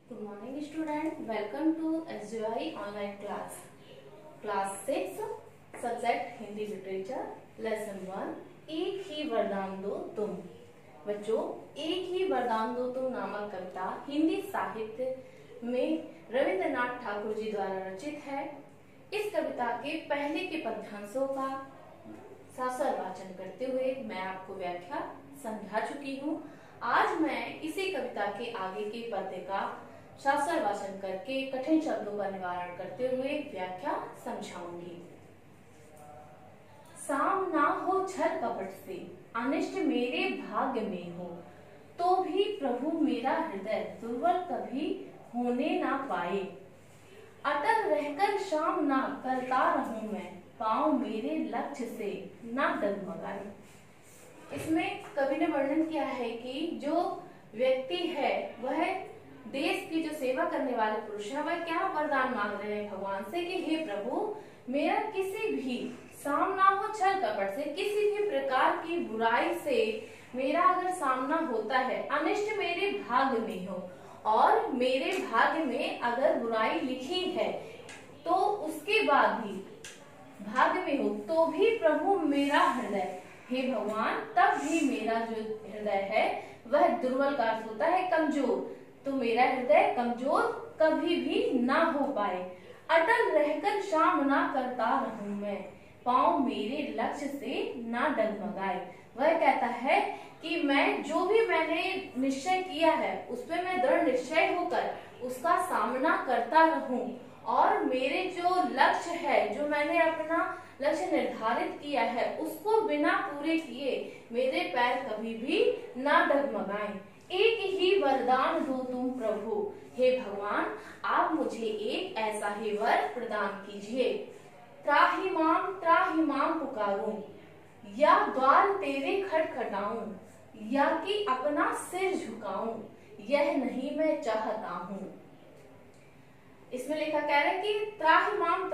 Good morning student, welcome to SGI online class 6 subject Hindi literature lesson 1 एक ही वरदान दो तुम। बच्चों, एक ही वरदान दो तुम नामक कविता हिंदी साहित्य में रविंद्रनाथ ठाकुर जी द्वारा रचित है। इस कविता के पहले के पद्यांशों का ससर वाचन करते हुए मैं आपको व्याख्या समझा चुकी हूँ। आज मैं इसी कविता के आगे के पद्य का शास्त्र वाचन करके कठिन शब्दों का निवारण करते हुए व्याख्या समझाऊंगी। साम ना हो छल कपट से, अनिष्ट मेरे भाग्य में हो, तो भी प्रभु मेरा हृदय दुर्बल कभी होने ना पाए। अटल रहकर शाम ना करता रहूं मैं, पाँव मेरे लक्ष्य से ना डगमगाए। इसमें कवि ने वर्णन किया है कि जो व्यक्ति है वह देश की जो सेवा करने वाले पुरुष है वह क्या वरदान मांग रहे हैं भगवान से कि हे प्रभु, मेरा किसी भी सामना हो छल कपट से, किसी भी प्रकार की बुराई से मेरा अगर सामना होता है, अनिष्ट मेरे भाग्य में हो और मेरे भाग्य में अगर बुराई लिखी है तो उसके बाद भी भाग्य में हो तो भी प्रभु मेरा हृदय, हे भगवान, तब भी मेरा जो हृदय है वह दुर्बल का अर्थ होता है कमजोर, तो मेरा हृदय कमजोर कभी भी ना हो पाए। अटल रहकर शाम ना करता रहूं मैं, पाँव मेरे लक्ष्य से ना डगमगाए। वह कहता है कि मैं जो भी मैंने निश्चय किया है उसमें मैं दृढ़ निश्चय होकर उसका सामना करता रहूं और मेरे जो लक्ष्य है, जो मैंने अपना लक्ष्य निर्धारित किया है, उसको बिना पूरे किए मेरे पैर कभी भी ना डगमगाएं। एक ही वरदान दो तुम प्रभु, हे भगवान, आप मुझे एक ऐसा ही वर प्रदान कीजिए। त्राहि माम पुकारूं, या द्वार तेरे खटखटाऊं, या कि अपना सिर झुकाऊं, यह नहीं मैं चाहता हूँ। इसमें लिखा कह रहा है कि त्राहि माम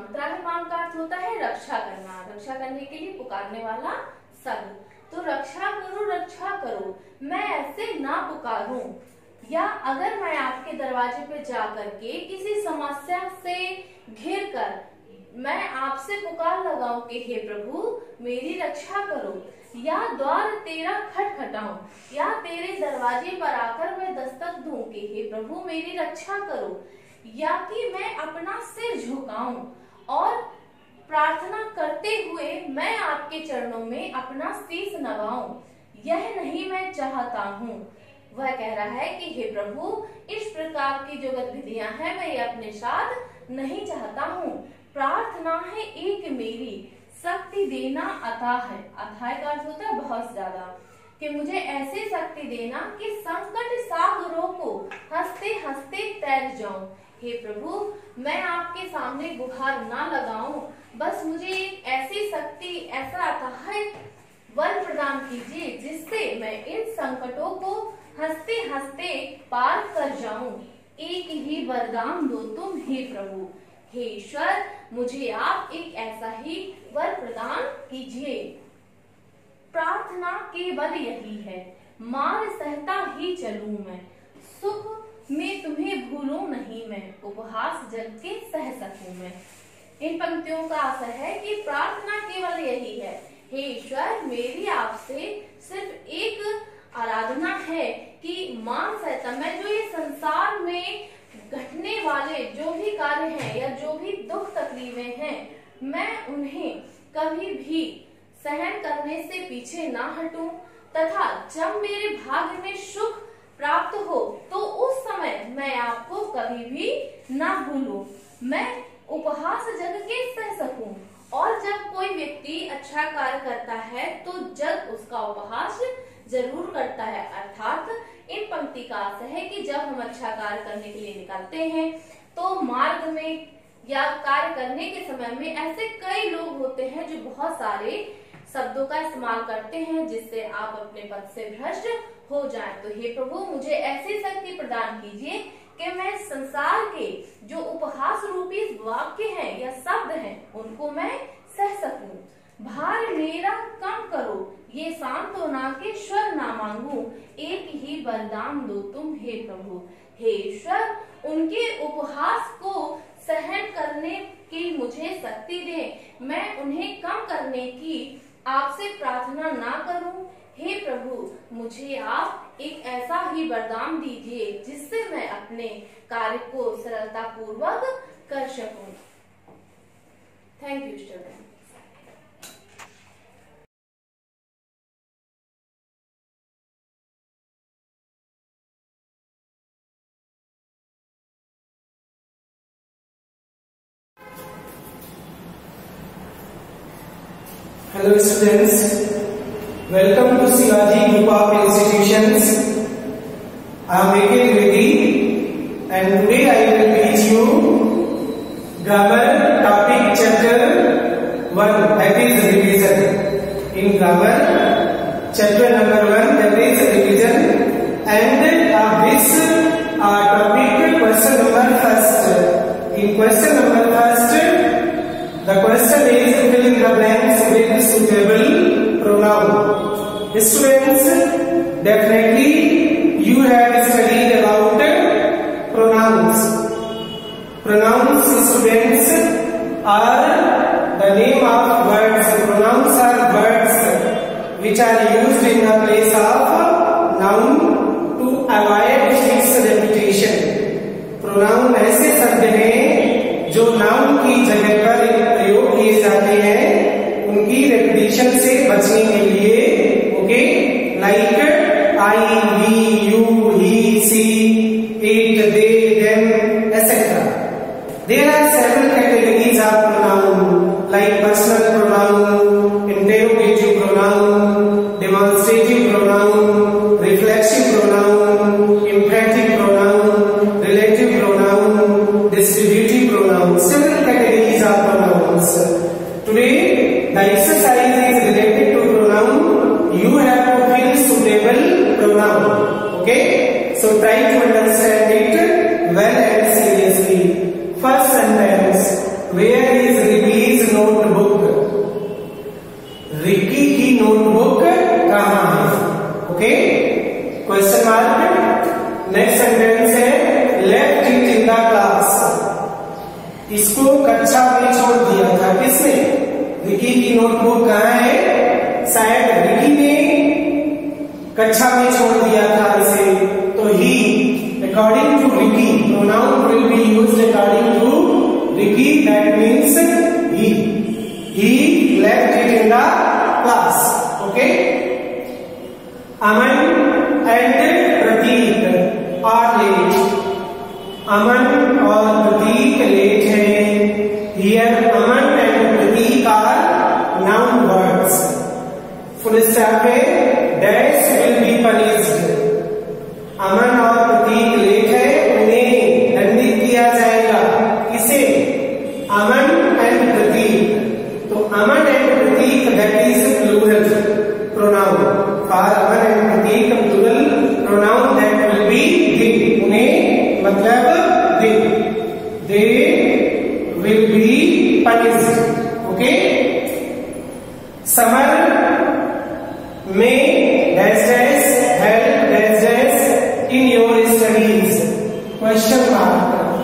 का अर्थ होता है रक्षा करना, रक्षा करने के लिए पुकारने वाला शब्द। तो रक्षा करो, मैं ऐसे ना पुकारूं, या अगर मैं आपके दरवाजे पे जा करके किसी समस्या से घिर कर मैं आपसे पुकार लगाऊं कि हे प्रभु मेरी रक्षा करो, या द्वार तेरा खटखटाऊं, या तेरे दरवाजे पर आकर मैं दस्तक दूं कि हे प्रभु मेरी रक्षा करो, या कि मैं अपना सिर झुकाऊं और प्रार्थना करते हुए मैं आपके चरणों में अपना शीश नवाऊं, यह नहीं मैं चाहता हूँ। वह कह रहा है कि हे प्रभु, इस प्रकार की जो गतिविधियां हैं मैं ये अपने साथ नहीं चाहता हूँ। प्रार्थना है एक मेरी, शक्ति देना अथाह है। अथाह का अर्थ होता है बहुत ज्यादा, कि मुझे ऐसी शक्ति देना कि संकट सागरों को हंसते हंसते तैर जाऊं। हे प्रभु, मैं आपके सामने गुहार ना लगाऊं, बस मुझे एक ऐसी शक्ति, ऐसा अथाह वर प्रदान कीजिए जिससे मैं इन संकटों को हंसते हंसते पार कर जाऊं। एक ही वरदान दो तुम हे प्रभु, हे ईश्वर, मुझे आप एक ऐसा ही वर प्रदान कीजिए। प्रार्थना केवल यही है, मार सहता ही चलूं मैं, सुख में तुम्हें भूलूं नहीं मैं, उपहास जग के सह सकूं मैं। इन पंक्तियों का आशय है कि प्रार्थना केवल यही है, हे ईश्वर, मेरी आपसे सिर्फ एक आराधना है कि मान सहता, मैं जो ये संसार में घटने वाले जो भी कार्य हैं या जो भी दुख तकलीफें हैं, मैं उन्हें कभी भी सहन करने से पीछे ना हटूं, तथा जब मेरे भाग्य में सुख प्राप्त हो तो उस समय मैं आपको कभी भी ना भूलूं, मैं उपहास जग के सह सकूं। और जब कोई व्यक्ति अच्छा कार्य करता है तो जग उसका उपहास जरूर करता है। अर्थात इन पंक्ति का आशय है कि जब हम अच्छा कार्य करने के लिए निकलते हैं तो मार्ग में या कार्य करने के समय में ऐसे कई लोग होते हैं जो बहुत सारे शब्दों का इस्तेमाल करते हैं जिससे आप अपने पद से भ्रष्ट हो जाएं। तो हे प्रभु, मुझे ऐसी शक्ति प्रदान कीजिए कि मैं संसार के जो उपहास रूपी वाक्य हैं या शब्द हैं उनको मैं सह सकूं। भार मेरा कम करो, ये शाम सांत्वना के स्वर ना मांगू, एक ही वरदान दो तुम हे प्रभु। हे ईश्वर, उनके उपहास को सहन करने की मुझे शक्ति दे, मैं उन्हें कम करने की आपसे प्रार्थना ना करूं। हे प्रभु, मुझे आप एक ऐसा ही वरदान दीजिए जिससे मैं अपने कार्य को सरलता पूर्वक कर सकूं। Thank you student. Hello students, welcome to Shivaji Group of Institutions. I am A.K. Trivedi and today I will teach you grammar topic chapter 1, that is revision. In grammar chapter number 1, that is revision, and this topic question number first. In question number first, the question is fill in the blanks with suitable pronoun. Students, definitely you have studied about pronouns. Pronouns, students, are the name of words. Pronouns are words which are used in the place of noun to avoid its repetition. Pronoun ऐसे शब्द हैं जो noun की जगह पर प्रयोग किए जाते हैं उनकी रेपिटेशन से बचने के लिए। Okay, like I, we, you, he, she, it, they, them, etcetera. There are several categories of pronoun like personal pronoun, interrogative pronoun, demonstrative pronoun, reflexive pronoun, imperative pronoun, relative pronoun, distributive pronoun. Several categories of pronouns. Today, the exercise is related to pronoun. You have to fill suitable pronoun. Okay? So try to understand it well and seriously. First sentence. Where is Ricky's notebook? Ricky की notebook कहाँ है? Okay? Question mark. Next sentence है left it in the class. इसको कक्षा में छोड़ दिया था किसने? रिकी की नोटबुक कहाँ है? शायद रिकी ने कक्षा में छोड़ दिया था इसे, तो he, according to Ricky, pronoun will be used according to Ricky, that means he left it in the class. Okay, Aman and Prateek are late. Aman और प्रतीक लेट है। Here Aman and Prateek are noun words. Full stop है, dash will be punished. Aman और Prateek late है, उन्हें दंडित किया जाएगा। किसे? अमन एंड प्रतीक। तो Aman and Prateek that is plural pronoun. For Aman and Prateek plural pronoun that will be they. उन्हें मतलब they will be punished. Okay? Summer may dash dash help dash dash in your studies? Question mark.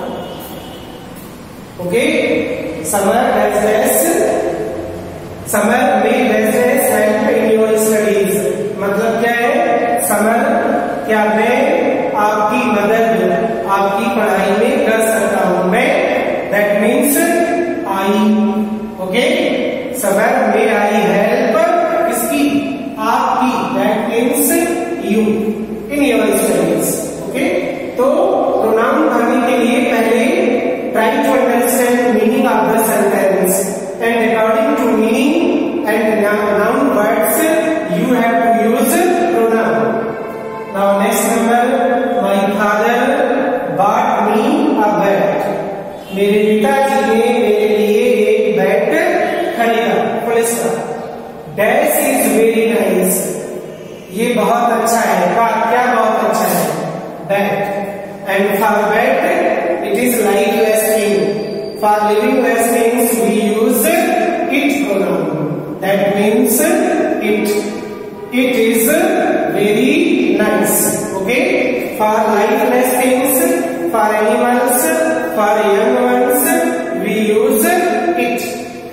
Okay? Summer dash dash, summer may dash dash help in your studies. मतलब क्या है? Summer क्या मैं आपकी मदद आपकी पढ़ाई में कर सकता हूं? मैं, दैट मीन्स आई। ओके, समर में आई हेल्प किसकी? आपकी, that means you in your studies. Okay, तो प्रोनाउन पढ़ने के लिए पहले try to understand meaning of the sentence and according to meaning and noun words you have to use pronoun. Now next number, my father bought me a bat. मेरे पिताजी ने मेरे लिए एक बैट खरीदा। Full stop. Dash is very nice. ये बहुत अच्छा है। क्या बहुत अच्छा है? Bat. And for bat, it is lifeless thing. For livingless things, we use it pronoun. That means it. it is very nice. Okay, for lifeless things, for animals, for young ones, we use it.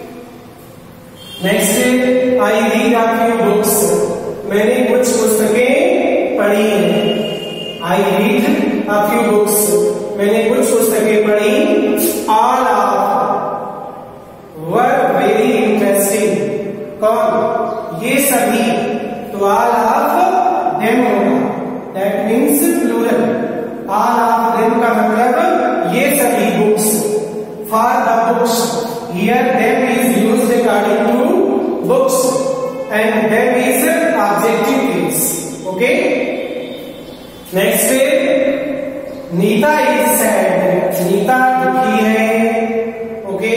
Next, I read a few books. मैंने कुछ पुस्तकें पढ़ी हैं. I read a few books. मैंने कुछ पुस्तकें पढ़ी. All were very interesting. कौन? ये सभी. तो all of them होगा. That means plural. All of them का मतलब ये सभी books. For the books. Here them is used according to books and them is objective case. Okay. Next, Nita is sad. Nita दुखी है. Okay.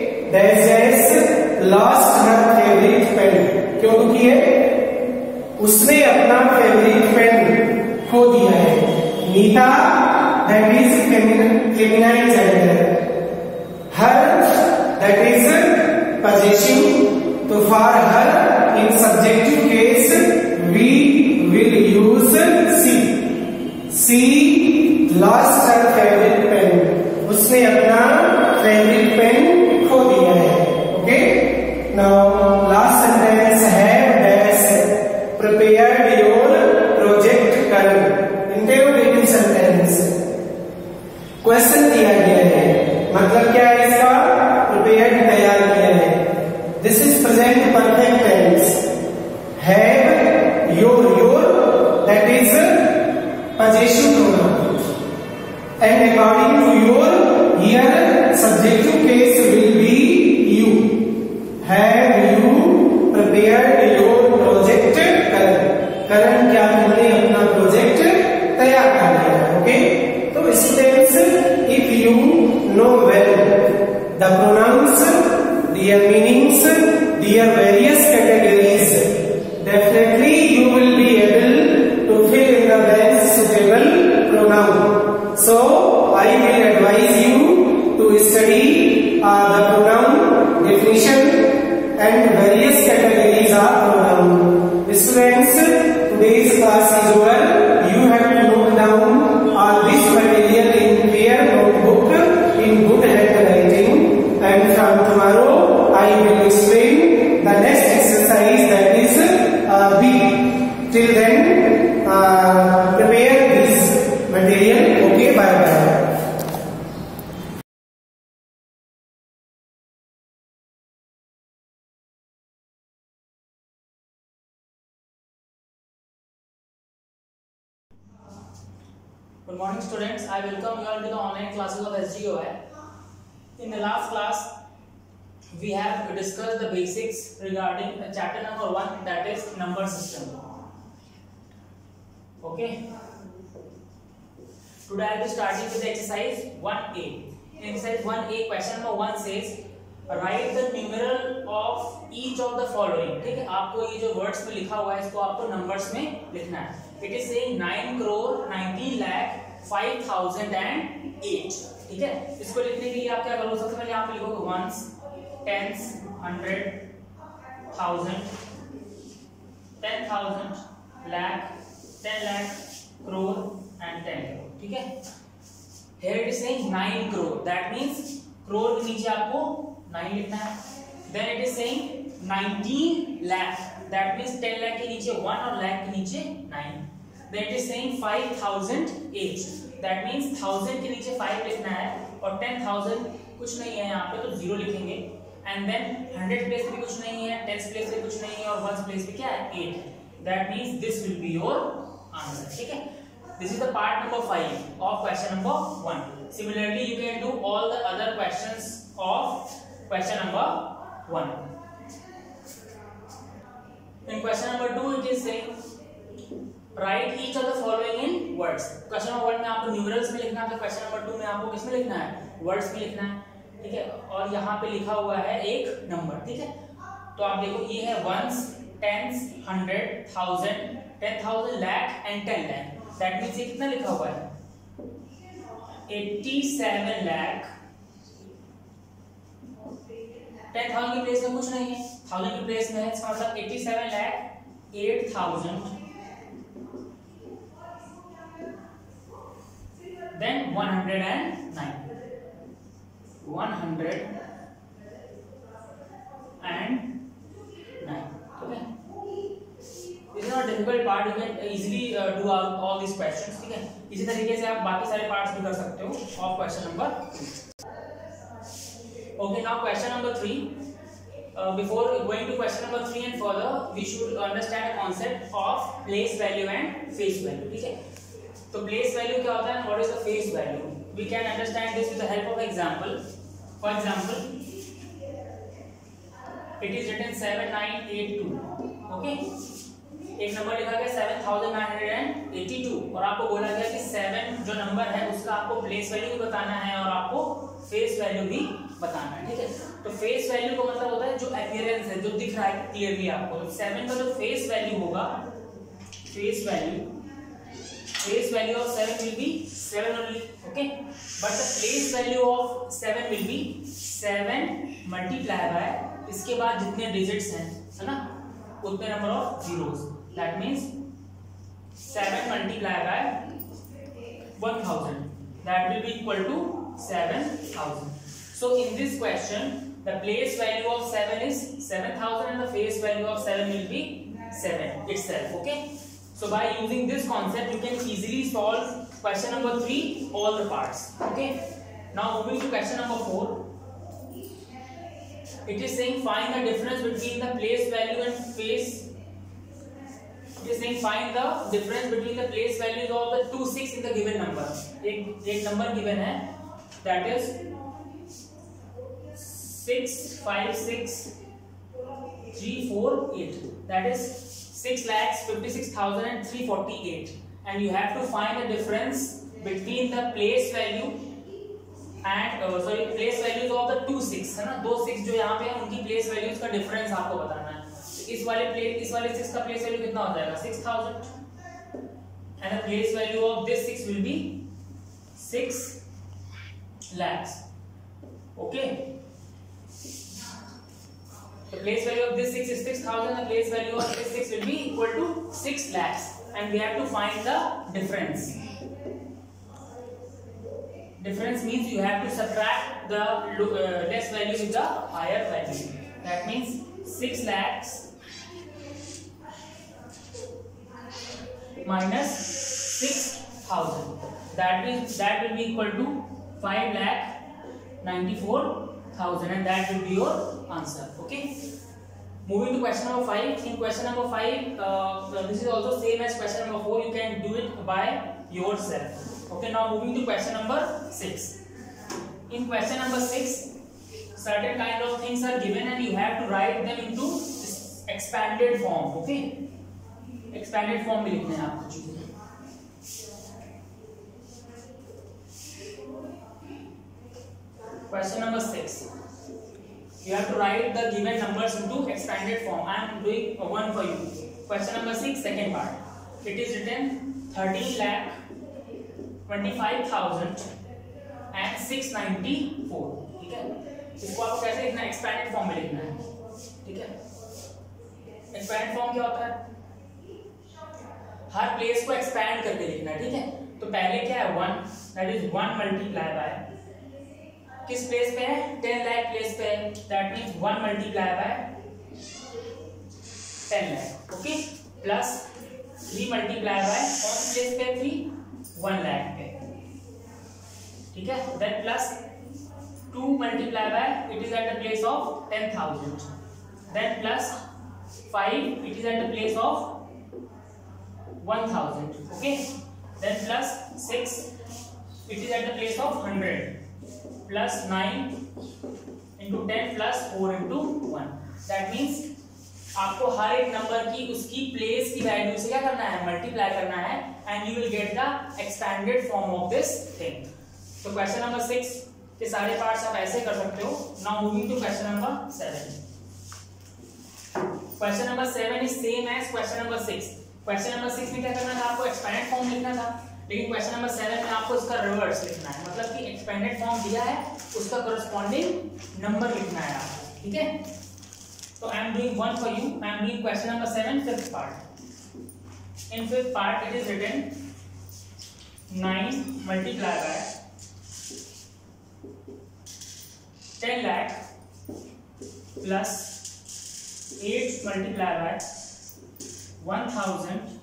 Dash lost her favorite pen. क्यों दुखी है? उसने अपना फेवरेट पेन खो दिया है. Nita, that is feminine gender. Her, that is possessive. तो for her in subjective case we will use she. She lost her favorite pen. उसने अपना फेवरेट पेन खो दिया है. Okay. Now last sentence है dash prepared your project कर. Interrogative sentence. Question दिया गया है. मतलब क्या है इसका? प्रिपेयर्ड तैयार किया है. This is present perfect tense. Have your that is possessive pronoun. And according to your, here subjective case will be you. Have you prepared your project? करण क्या तुमने अपना प्रोजेक्ट तैयार कर लिया है. ओके. तो students, if you know well the pronouns, their meanings, their various categories, definitely you will be able to fill in the blanks suitable pronoun. So I will advise you to study the pronoun definition and various categories of pronoun. Students, today's class is over. You have to note down all this material in clear notebook in good handwriting, and from tomorrow I will explain the next exercise, that is B. Till then, prepare this material. Okay, bye bye. Good morning students, I welcome you all to the online classes of SGOI. In the last class, we have discussed the basics regarding chapter number 1, that is number system. Okay. Today I will be starting with the exercise 1A. In exercise 1A, question number 1 says, write the numeral of each of the following. ठीक है, आपको ये जो words में लिखा हुआ है इसको आपको numbers में लिखना है. It is saying 9 crore 90 lakh 5008. ठीक है, इसको लिखने के लिए आप क्या करोगे? सबसे पहले यहाँ पे लिखोगे ones, tens, 100, 1000, 10,000, lakh, 10 lakh, crore and 10 crore. ठीक है, here it is saying 9 crore. That means crore के नीचे आपको 9 लिखना है. Then it is saying 19 lakh. That means 10 lakh के नीचे 1 और lakh के नीचे 9. Then it is saying 5008. That means 1000 के नीचे 5 लिखना है और 10,000 कुछ नहीं है यहाँ पे तो 0 लिखेंगे. And then 100 प्लेस पे कुछ नहीं है, 10 प्लेस पे कुछ नहीं है और 1 प्लेस पे क्या है? 8. That means this will be your answer. ठीक है, this is the part number 5 of question number 1. Similarly, you can do all the other questions of question number 1. In question number 2, it is saying write each of the following in words. Question number 1 में आपको numerals में लिखना है, तो question number 2 में आपको किस में लिखना है? वर्ड्स में लिखना है. ठीक है, और यहाँ पे लिखा हुआ है एक नंबर. ठीक है, तो आप देखो ये है ones, tens, 100, 1000, 10,000, lakh and 10 lakh. That means ये कितना लिखा हुआ है? 87 lakh. 10,000 की प्लेस में कुछ नहीं है, 1000 की प्लेस में है, इसका मतलब 87 lakh 8,000, then 109. 109. Okay. This is not difficult part. You can easily do all these questions. ठीक है. इसी तरीके से आप बाकी सारे parts भी कर सकते हो of question number 2. Okay, now question number 3. Before going to question number 3 and further, we should understand a concept of place value and face value. ठीक है. तो place value क्या होता है and what is the face value? We can understand this with the help of example. For example, it is written 7982. Okay. एक नंबर लिखा गया 7982 और आपको बोला गया कि 7 जो नंबर है उसका आपको प्लेस वैल्यू भी बताना है और आपको फेस वैल्यू भी बताना है. ठीक है. तो फेस वैल्यू का मतलब होता है जो अपीयरेंस है, जो दिख रहा है क्लियरली आपको. तो 7 का जो फेस वैल्यू होगा, face value of 7 will be 7 only. Okay, but the place value of 7 will be 7 multiplied by इसके बाद जितने डिजिट्स हैं, है ना, उतने number of zeros. That means 7 multiplied by 1000. That will be equal to 7000. So in this question, the place value of 7 is 7000 and the face value of 7 will be 7 itself. Okay. So by using this concept, you can easily solve question number 3, all the parts. Okay. Now moving to question number 4. It is saying find the difference between the place value and face. It is saying find the difference between the place values of the 2 6 in the given number. एक number given है, that is 656,348. That is 6,56,348, and you have to find the difference between the place value and place values of the 2 6, है ना. 2 6 जो यहाँ पे है उनकी place values का difference आपको बताना है. इस वाले 6 का place value कितना हो जाएगा 6000, and the place value of this 6 will be 6 lakhs. Okay. The place value of this 6 is 6000. The place value of this 6 will be equal to 6 lakhs, and we have to find the difference. Difference means you have to subtract the less value with the higher value. That means 6 lakhs minus 6000. That will be equal to 5,94,000, and that will be your answer. Okay. Moving to question number 5. In question number 5, this is also same as question number 4. You can do it by yourself. Okay. Now moving to question number 6. In question number 6, certain kind of things are given and you have to write them into expanded form. Okay. Expanded form में लिखना है आपको चीजें. Question number 6. You have to write the given numbers into expanded form. I am doing one for you. Question number 6, second part. It is written 13,25,000 and 694. ठीक है. इसको आपको कैसे लिखना है? एक्सपैंडेड फॉर्म में लिखना है. ठीक है. एक्सपैंडेड फॉर्म क्या होता है? हर प्लेस को एक्सपैंड करके लिखना है. ठीक है. तो पहले क्या है 1, दैट इज 1 मल्टीप्लाई बाय किस प्लेस पे है 10 लाख प्लेस पे है. That means 1 multiply by 10 lakh. Okay. Plus 3 multiply by कौन प्लेस पे 3 1 लाख पे. ठीक है. Then plus 2 multiply by it is at the place of 10,000. Then plus 5 it is at the place of 1000. Okay. Then plus 6 it is at the place of 100. Plus 9 into 10 plus 4 into 1. That means आपको हर एक number की उसकी place की value से क्या करना है? Multiply करना है, and you will get the expanded form of this thing. तो क्वेश्चन नंबर 6 के सारे पार्ट्स आप ऐसे कर सकते हो. Now moving to question number 7. Question number 7 is same as question number 6. Question number 6 में क्या करना था? आपको एक्सपेंडेड फॉर्म लिखना था, लेकिन क्वेश्चन नंबर 7 में आपको इसका रिवर्स लिखना है. मतलब कि एक्सपेंडेड फॉर्म दिया है, उसका कोरस्पॉन्डिंग नंबर लिखना है आपको. ठीक है. So I am doing one for you. I am doing question number 7, fifth part. In fifth part, it is written 9 multiplied by 10 lakh plus 8 multiplied by 1000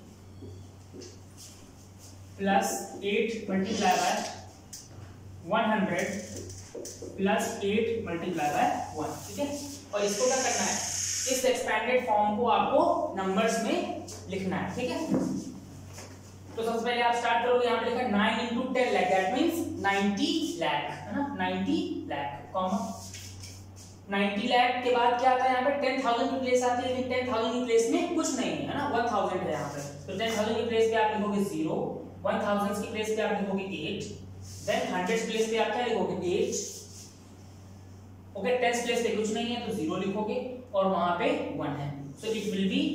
plus 8 multiplied by 100 plus 8 multiply by 1, ठीक है। और इसको क्या करना है, इस expanded form को आपको नंबर्स में लिखना है, ठीक है। तो सबसे पहले आप स्टार्ट करोगे, यहाँ पे लिखा 9 into 10 lakh, that means 90 lakh, है ना, 90 लाख कॉमा 90 लाख के बाद क्या आता है, यहाँ पे 10,000 की प्लेस आती है, लेकिन 10,000 की प्लेस में कुछ नहीं है ना, 1000 है यहाँ पे। तो 10,000 की प्लेस पे आप लिखोगे 0, 1000 की प्लेस पे आप लिखोगे 8, देन 100 प्लेस पे आप क्या लिखोगे 8, ओके। 10 प्लेस पे कुछ नहीं है तो 0 लिखोगे और वहां पे 1 है, so it will be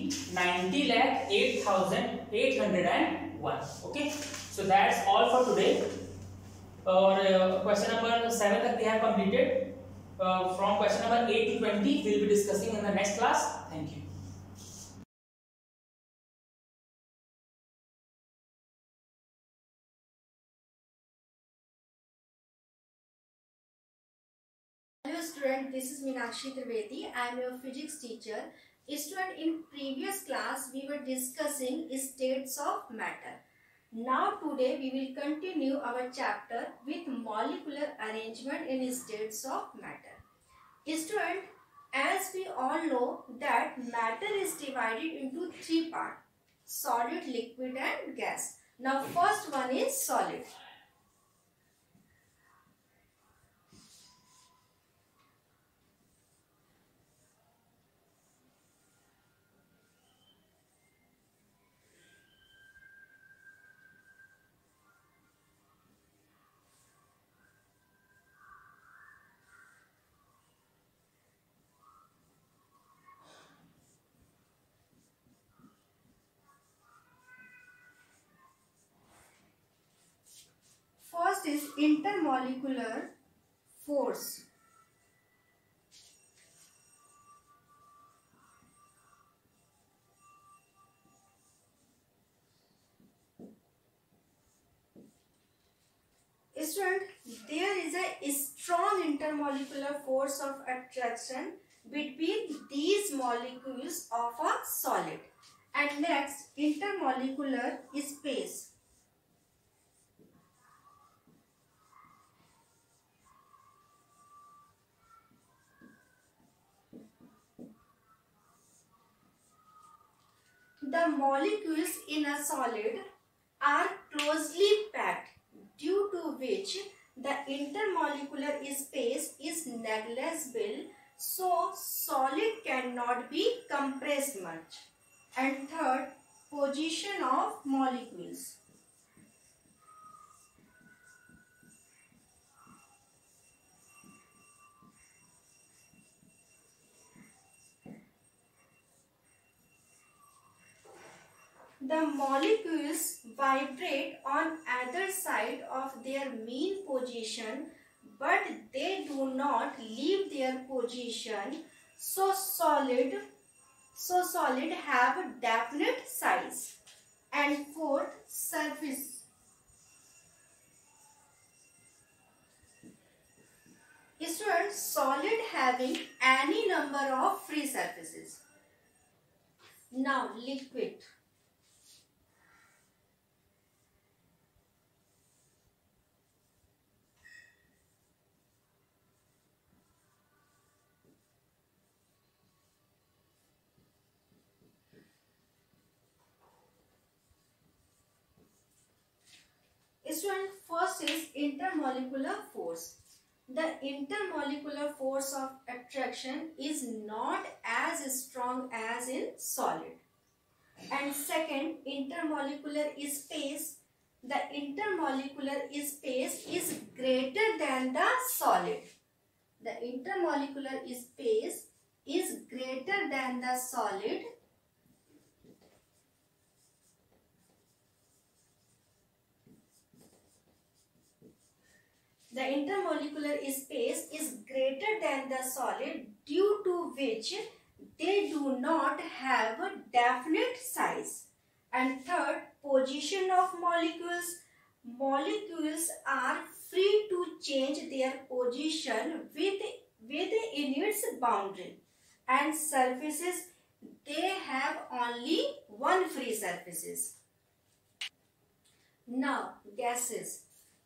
90,08,801, okay. So that's all for today. और क्वेश्चन नंबर 7 तक we have completed. From question number 8 to 20 we will be discussing in the next class. Thank you. Hello student, this is Meenakshi Trivedi. I am your physics teacher. Student, in previous class we were discussing states of matter. Now today we will continue our chapter with molecular arrangement in states of matter. Student, as we all know that matter is divided into 3 parts: solid, liquid and gas. Now first one is solid. First is intermolecular force. Student, there is a strong intermolecular force of attraction between these molecules of a solid. And next, intermolecular space. The molecules in a solid are closely packed, due to which the intermolecular space is negligible, so solid cannot be compressed much. And third, position of molecules. The molecules vibrate on either side of their mean position, but they do not leave their position, so solid have a definite size. And fourth, surface. Students, solid having any number of free surfaces. Now liquid. Student, first is intermolecular force. The intermolecular force of attraction is not as strong as in solid. And second, intermolecular space. The intermolecular space is greater than the solid. The intermolecular space is greater than the solid. The intermolecular space is greater than the solid, due to which they do not have a definite size. And third, position of molecules. Molecules are free to change their position within its boundary. And surfaces, they have only one free surfaces. Now, gases.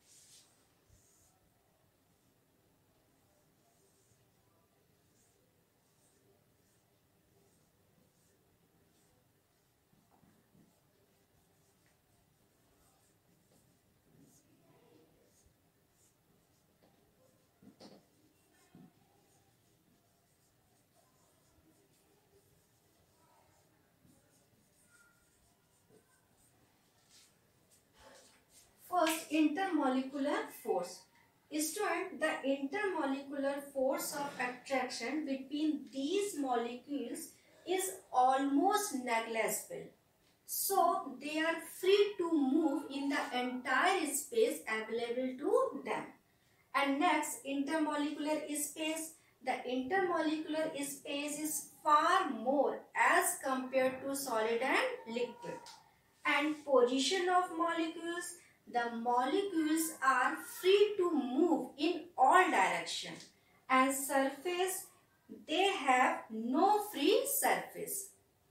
First, intermolecular force. Student, the intermolecular force of attraction between these molecules is almost negligible. So, they are free to move in the entire space available to them. And next, intermolecular space. The intermolecular space is far more as compared to solid and liquid. And position of molecules. The molecules are free to move in all directions. And surface, they have no free surface.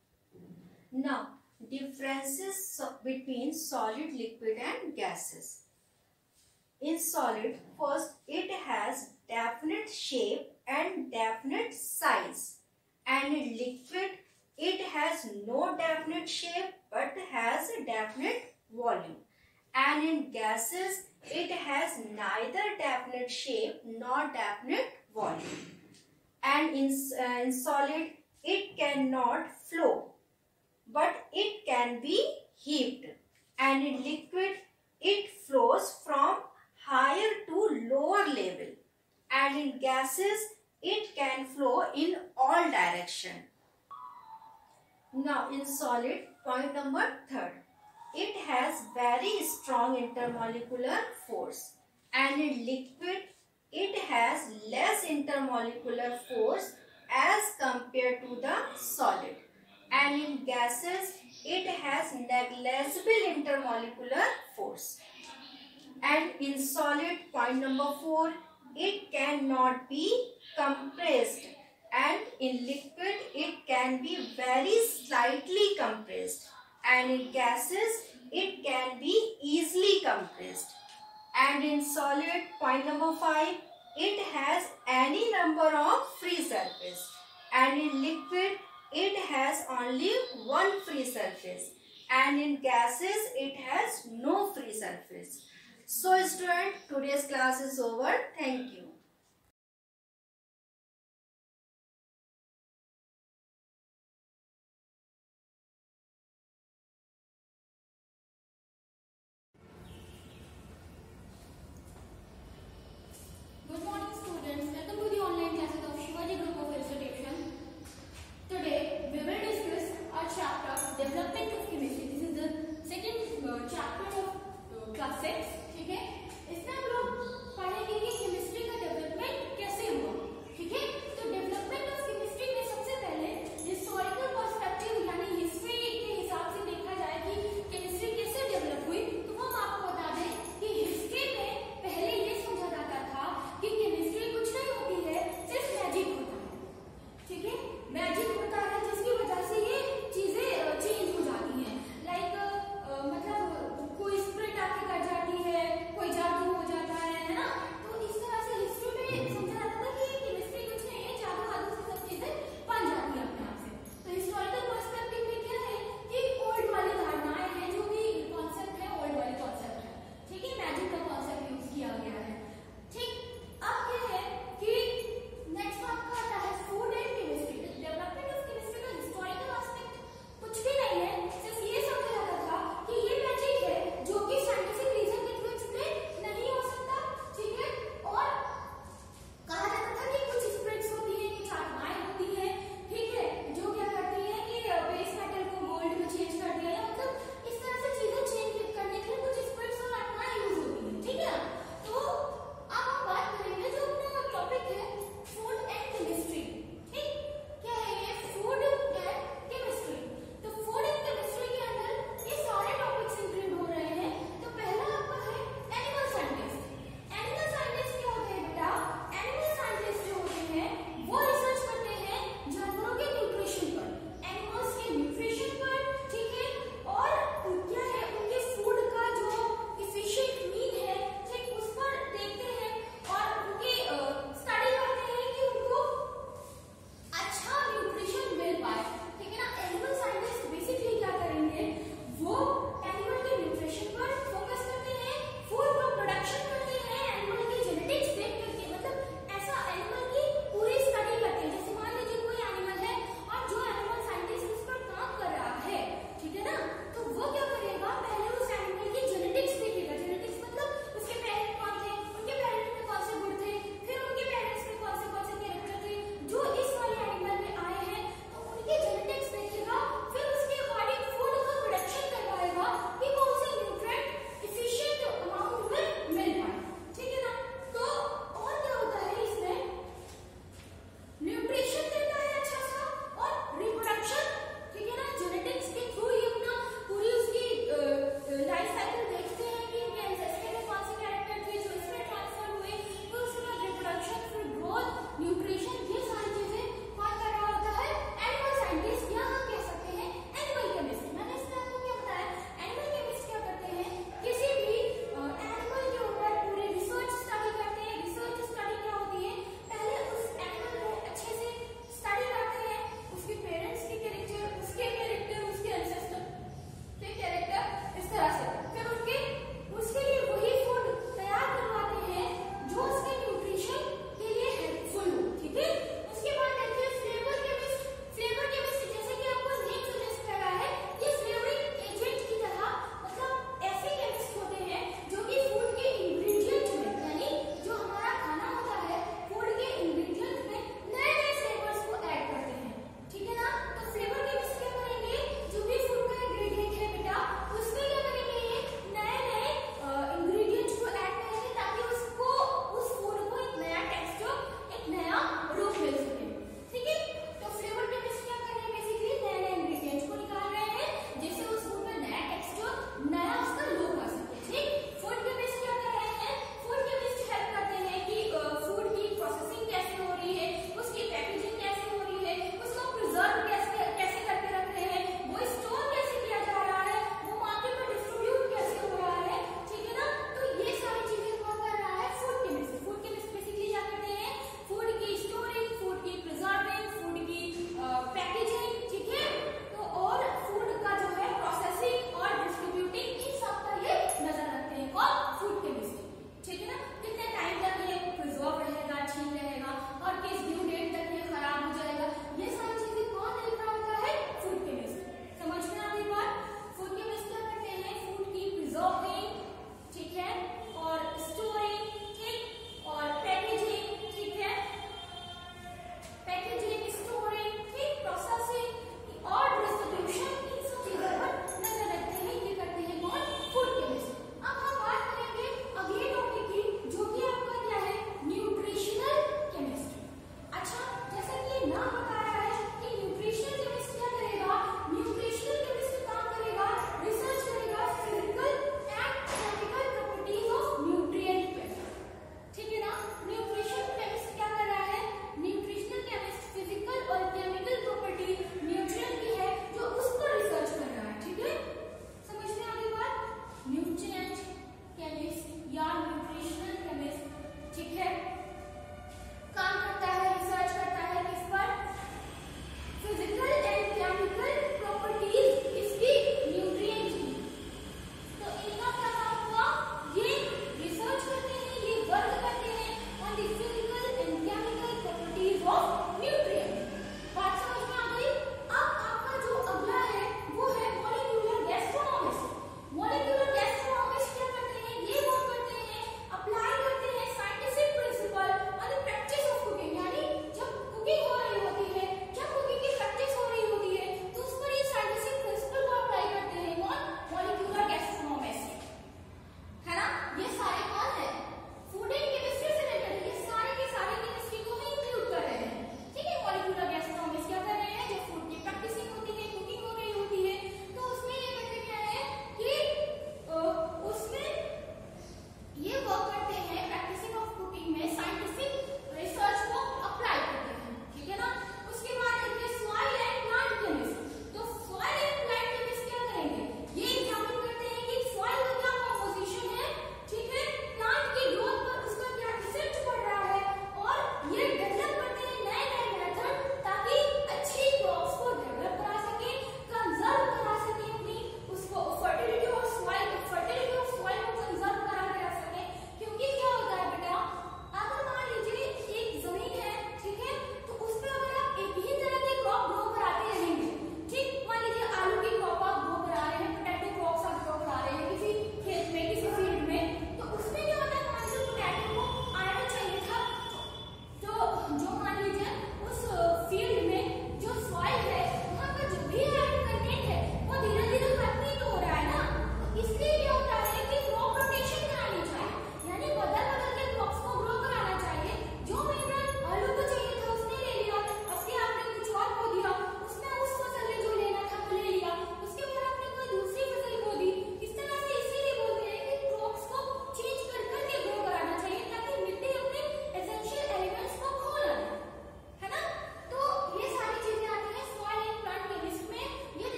Now, differences between solid, liquid and gases. In solid, first it has definite shape and definite size. And in liquid, it has no definite shape but has a definite volume. And in gases, it has neither definite shape nor definite volume. And in solid, it cannot flow, but it can be heaved. And in liquid, it flows from higher to lower level. And in gases, it can flow in all directions. Now in solid, point number 3. It has very strong intermolecular force. And in liquid, it has less intermolecular force as compared to the solid. And in gases, it has negligible intermolecular force. And in solid, point number 4, it cannot be compressed. And in liquid, it can be very slightly compressed. And in gases, it can be easily compressed. And in solid, point number 5, it has any number of free surface. And in liquid, it has only one free surface. And in gases, it has no free surface. So student, today's class is over. Thank you. Good morning students, welcome to the online classes of Shivaji Group of Institution. Today we will discuss our chapter Development of Chemistry. This is the second chapter of class 6. ठीक है, इसमें हम लोग पढ़ेंगे कि chemistry का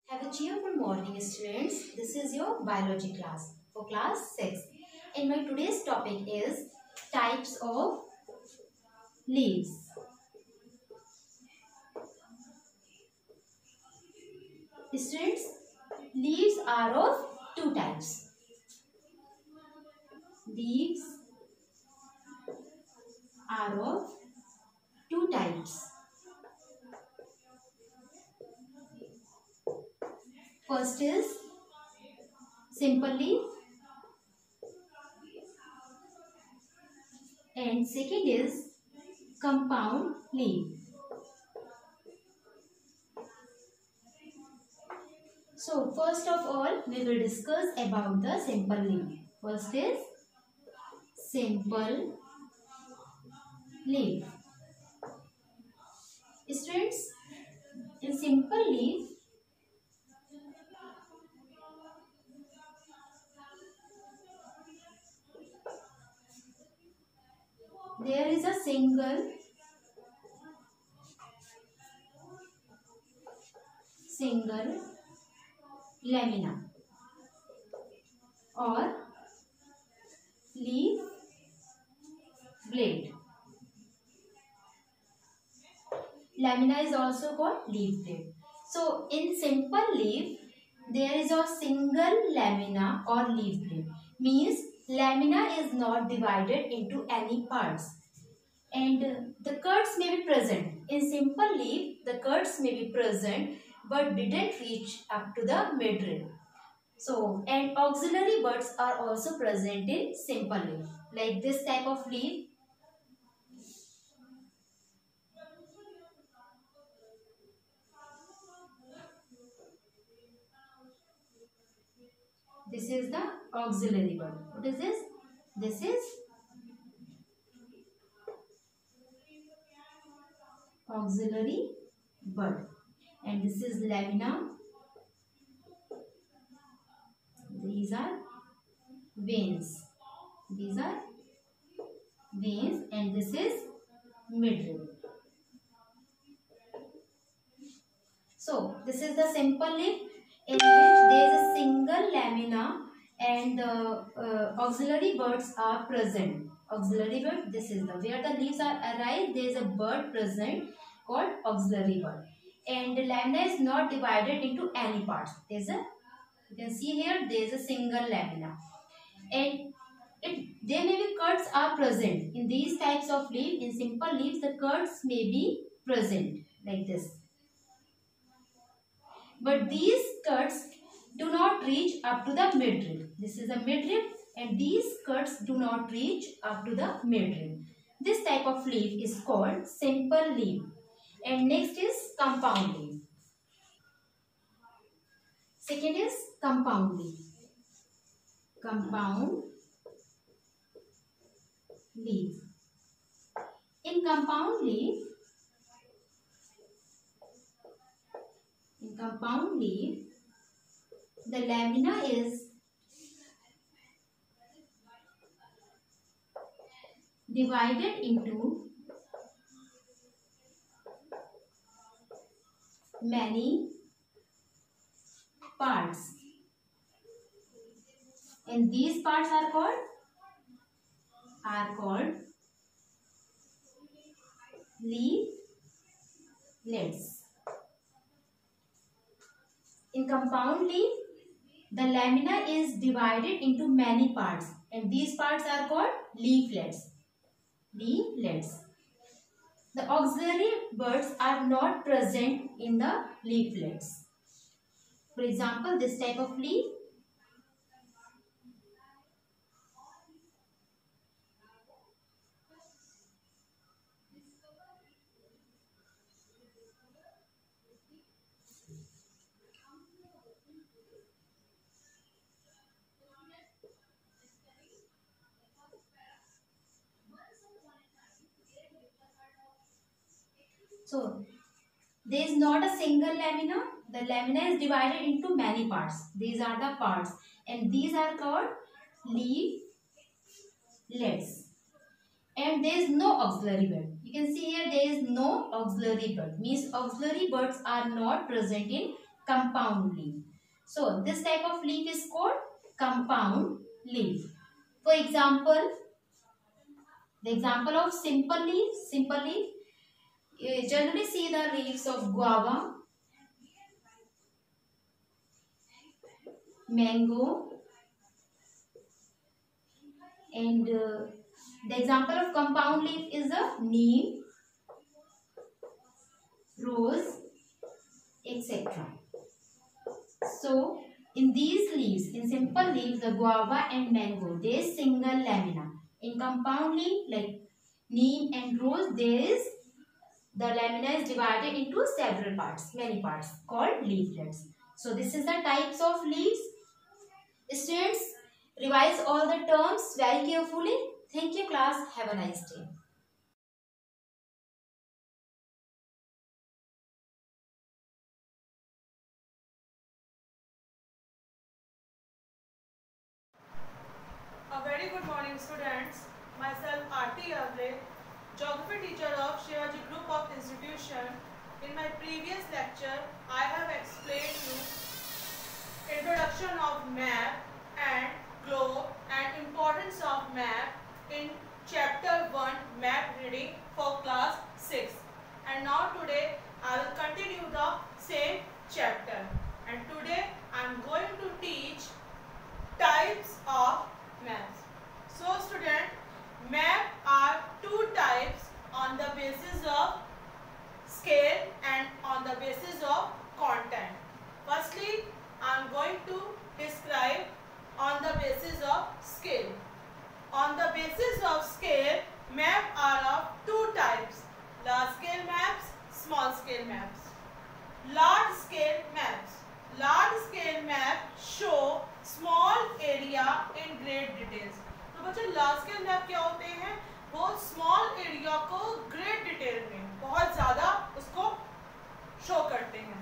Have a cheerful morning, students. This is your biology class for class 6. And my today's topic is types of leaves. Students, leaves are of two types. Leaves are of two types. First is simple leaf and second is compound leaf. So first of all we will discuss about the simple leaf. First is simple leaf. Students, in simple leaf there is a single lamina or leaf blade. Lamina is also called leaf blade. So in simple leaf there is a single lamina or leaf blade. Means lamina is not divided into any parts and the cuts may be present. In simple leaf the cuts may be present but didn't reach up to the midrib. So and auxiliary buds are also present in simple leaf, like this type of leaf. This is the auxiliary bud. What is this? This is auxiliary bud and this is lamina. These are veins. These are veins and this is midrib. So this is the simple leaf in which there is a single lamina and auxiliary buds are present. Auxiliary bud, this is the where the leaves are arise, there is a bud present called auxiliary bud and the lamina is not divided into any parts. There is a, you can see here there is a single lamina and there may be cuts are present in these types of leaf. In simple leaves the cuts may be present like this, but these cuts do not reach up to the midrib. This is the midrib and these cuts do not reach up to the midrib. This type of leaf is called simple leaf. And next is compound leaf. Second is compound leaf. Compound leaf. In compound leaf, the lamina is divided into many parts and these parts are called leaflets. In compound leaf the lamina is divided into many parts and these parts are called leaflets. The auxiliary buds are not present in the leaflets. For example, this type of leaf. So, there is not a single lamina. The lamina is divided into many parts. These are the parts and these are called leaflets. And there is no auxiliary bud. You can see here there is no auxiliary bud. Means auxiliary buds are not present in compound leaf. So this type of leaf is called compound leaf. For example, the example of simple leaf, you generally see the leaves of guava, mango, and the example of compound leaf is the neem, rose, etc. So in these leaves, in simple leaves, the guava and mango, there is single lamina. In compound leaf like neem and rose, there is the lamina is divided into several parts, many parts called leaflets. So this is the types of leaves. Students, revise all the terms very carefully. Thank you class. Have a nice day. A very good morning students. Myself Aarti Avle, Geography teacher of Shivaji Group of Institution. In my previous lecture, I have explained you introduction of map and globe and importance of map in chapter 1 map reading for class 6. And now today I will continue the same chapter. And today I am going to teach types of maps. So student, map are two types on the basis of scale and on the basis of content. Firstly, I am going to describe on the basis of scale. On the basis of scale, maps are of two types: large scale maps, small scale maps. Large scale maps. Large scale maps show small area in great details. तो बच्चों large scale map क्या होते हैं? वो small area को great detail में बहुत ज्यादा उसको शो करते हैं.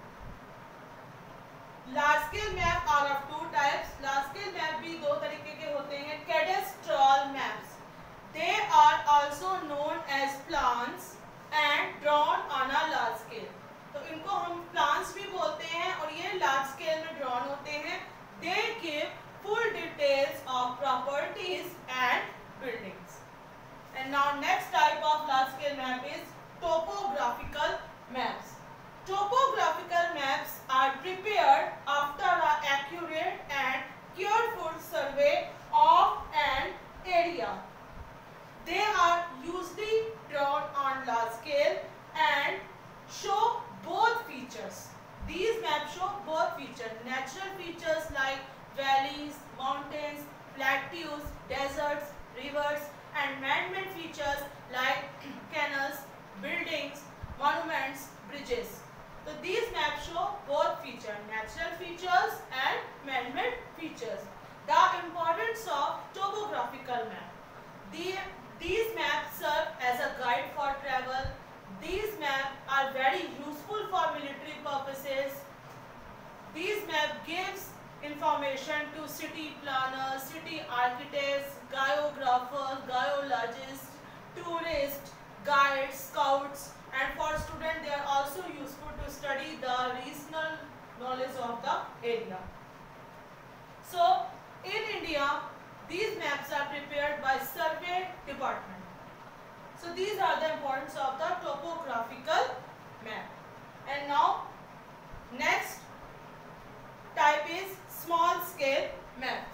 Large scale map are of two types. Large scale map भी दो तरीके के होते हैं. Cadastral maps, they are also known as plans and drawn on a large scale. तो इनको हम प्लान्स भी बोलते हैं और ये लार्ज स्केल में ड्रॉन होते हैं. They give full details of properties and buildings. And now next type of large scale map is topographical maps. Topographical maps are prepared after an accurate and careful survey of an area. They are usually drawn on large scale and show both features. These maps show both features: natural features like valleys, mountains, plateaus, deserts, rivers, and man-made features like canals, buildings, monuments, bridges. So these maps show both features, natural features and man-made features. The importance of topographical map. These maps serve as a guide for travel. These maps are very useful for military purposes. These maps gives information to city planners, city architects, geographers, geologists, tourists, guides, scouts, and for students they are also useful to study the regional knowledge of the area. So in India, these maps are prepared by survey department. So these are the importance of the topographical map. And now next type is small scale maps.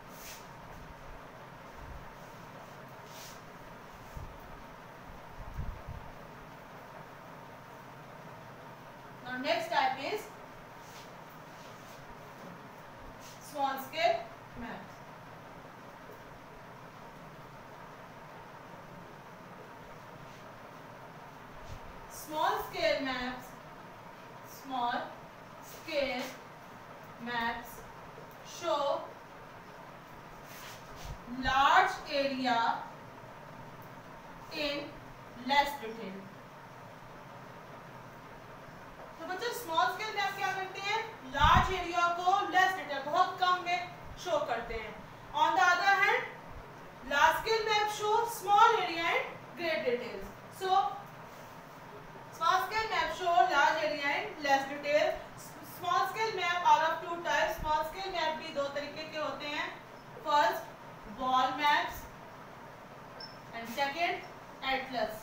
Now next type is small scale maps. Small scale maps, small scale maps show large area in less detail. तो बच्चों small scale map क्या करते हैं? Large area को less detail, बहुत कम में show करते हैं. On the other hand large scale map show small area in great details. So small scale map show large area in less detail. Small second atlas.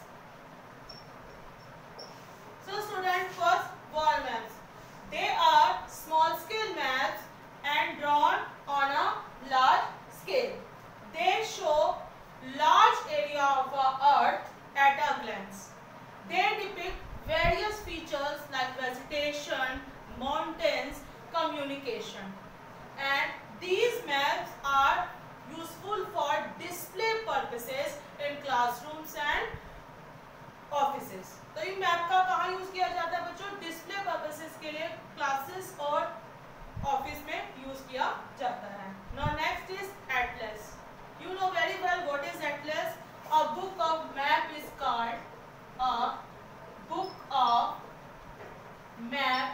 So student, first wall maps. They are small scale maps and drawn on a large scale. They show large area of earth at a glance. They depict various features like vegetation, mountains, communication. And these maps are useful for display purposes in classrooms and offices. तो इन map का कहाँ use किया जाता है बच्चों? Display purposes के लिए classes और ऑफिस में यूज किया जाता है. Now next is atlas. You know very well what is atlas. A book of map is called a book of map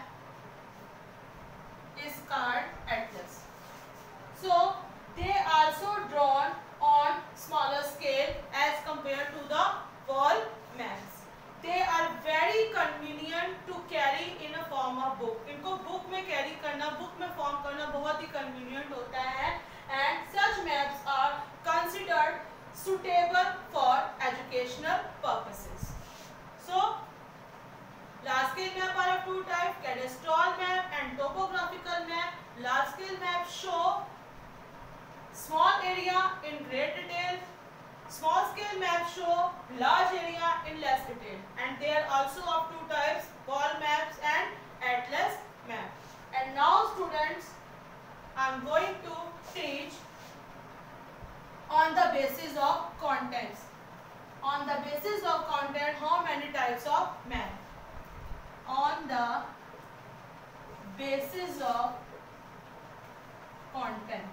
is called atlas. So they also drawn on smaller scale as compared to the wall maps. They are very convenient to carry in a form of book. इनको book में carry करना, book में form करना बहुत ही convenient होता है. And such maps are considered suitable for educational purposes. So, large scale map are of two types: cadastral map and topographical map. Large scale maps show small area in great detail. Small scale maps show large area in less detail. And they are also of two types: wall maps and atlas map. And now students, I am going to teach on the basis of contents. On the basis of content, how many types of map? On the basis of content.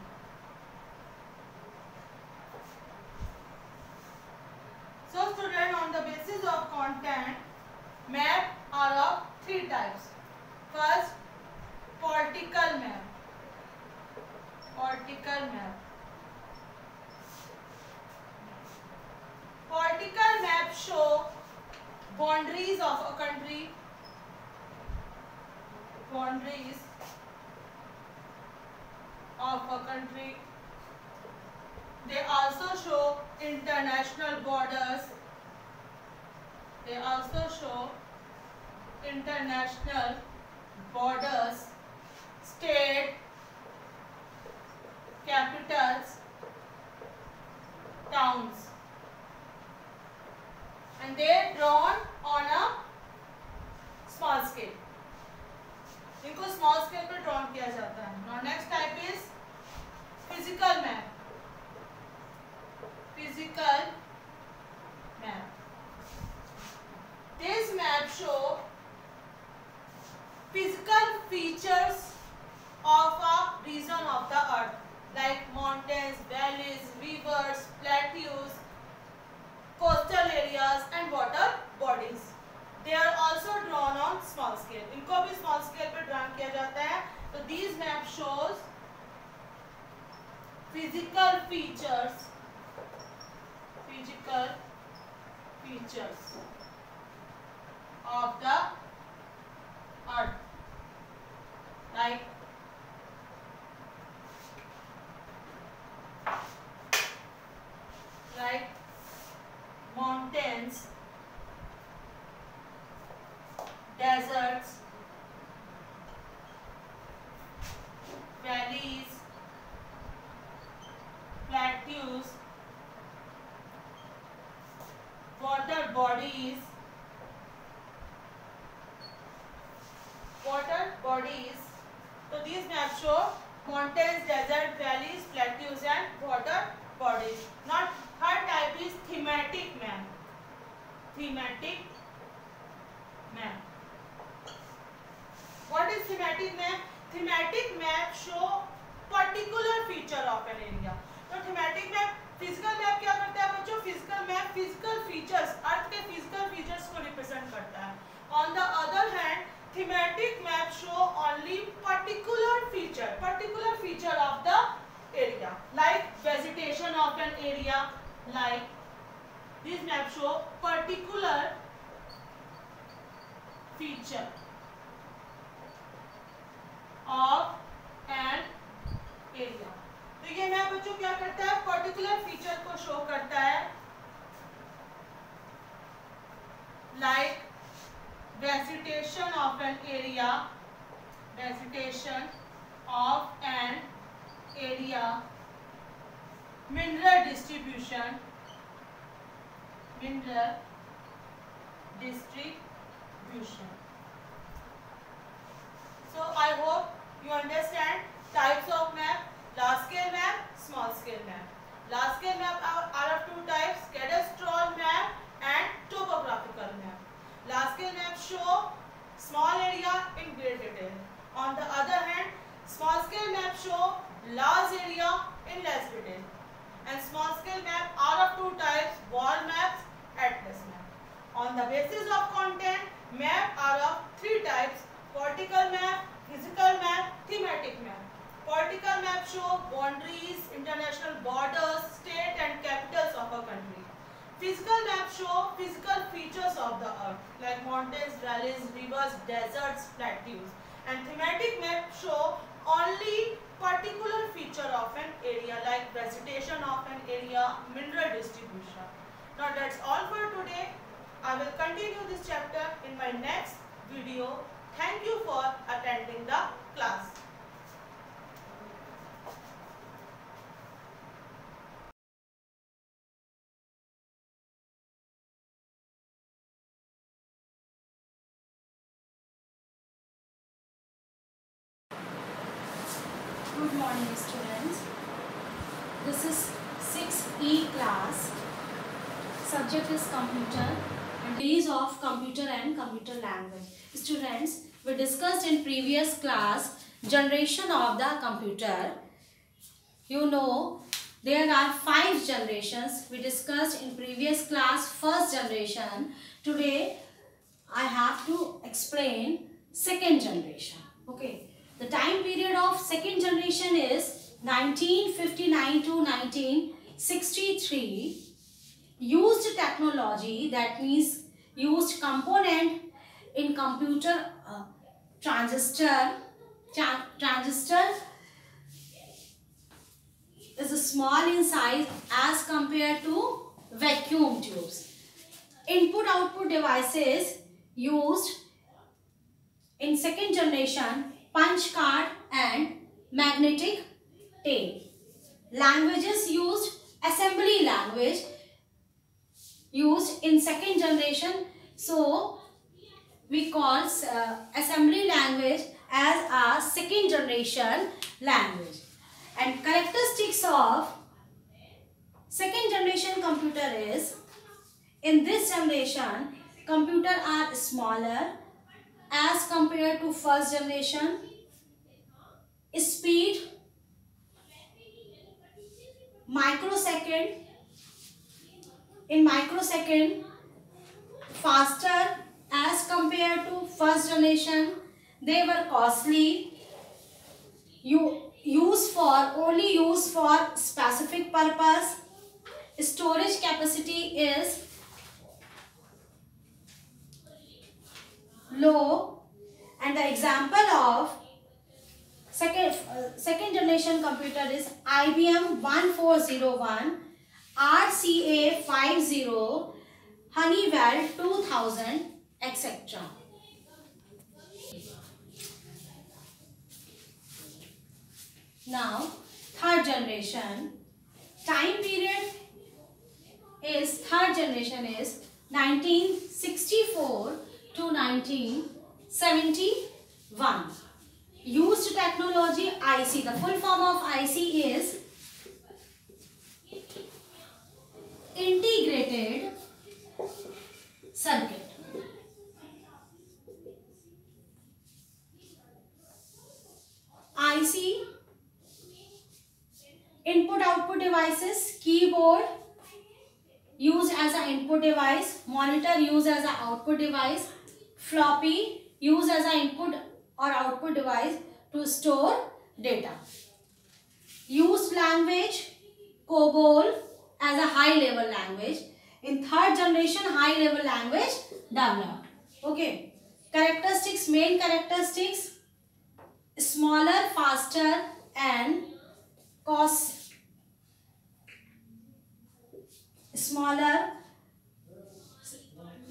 So student, on the basis of content, map are of three types. First, political map. Political map. Political map show boundaries of a country. Boundaries of a country. They also show international borders. They also show international borders, state, capitals, towns. And they are drawn on a small scale. इनको small scale पर drawn किया जाता है. Now next type is physical map. Physical map. This map show physical features of a region of the earth, like mountains, valleys, rivers, plateaus, coastal areas and water bodies. They are also drawn on small scale. इनको भी small scale पे drawn किया जाता है. So these map shows physical features of the earth, like mountains, deserts, valleys, plateaus, water bodies. So these maps show mountains, desert, valleys, plateaus and water bodies. Now third type is thematic map. Thematic map. What is thematic map? Thematic map show particular feature of an area. तो thematic map, physical map क्या करता है बच्चों? Physical map physical features, अर्थ के physical features को represent करता है. On the other hand, thematic map show only particular feature of the area, like vegetation of an area. Like these maps show particular feature of an area. तो ये map बच्चों क्या करता है? Particular feature को show करता है like vegetation of an area, vegetation of an area, mineral distribution, mineral distribution. So I hope you understand types of map: large scale map, small scale map. Large scale map are of two types: cadastral map and topographical map. Large scale map show small area in great detail. On the other hand, small scale map show large area in less detail. And small scale map are of two types: wall maps, atlas map. On the basis of content, map are of three types: political map, physical map, thematic map. Political map show boundaries, international borders, state and capitals of a country. Physical map show physical features of the earth like mountains, valleys, rivers, deserts, plateaus. And thematic map show only particular feature of an area like vegetation of an area, mineral distribution. Now that's all for today. I will continue this chapter in my next video. Thank you for attending the class. Good morning, students. This is 6E class. Subject is computer and base of computer and computer language. Students, we discussed in previous class generation of the computer. You know there are 5 generations. We discussed in previous class first generation. Today I have to explain second generation. Okay. The time period of second generation is 1959 to 1963. Used technology, that means used component in computer transistor. Transistor is small in size as compared to vacuum tubes. Input-output devices used in second generation: punch card and magnetic tape. Languages used: assembly language used in second generation. So we call assembly language as a second generation language. And characteristics of second generation computer is: in this generation computer are smaller as compared to first generation. Speed microsecond faster as compared to first generation. They were costly, only used for specific purpose. Storage capacity is low. And the example of second generation computer is IBM 1401, RCA 50, Honeywell 2000, etc. Now third generation. Time period is third generation is 1964 to 1971. Used technology: IC. The full form of IC is integrated circuit. IC. Input-output devices: keyboard used as an input device, monitor used as an output device, floppy used as an input or output device to store data. Used language: COBOL as a high level language. In third generation, high level language developed. Okay. Characteristics, main characteristics: smaller, faster and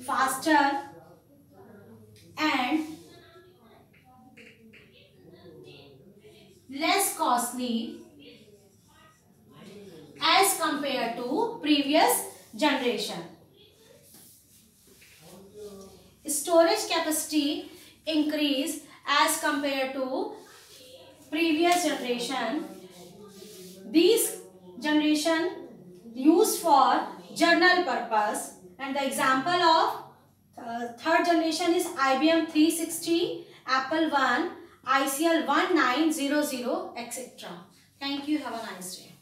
faster and less costly as compared to previous generation. Storage capacity increase as compared to previous generation. These generation used for journal purpose, and the example of third generation is IBM 360, Apple I, ICL 1900, etc. Thank you. Have a nice day.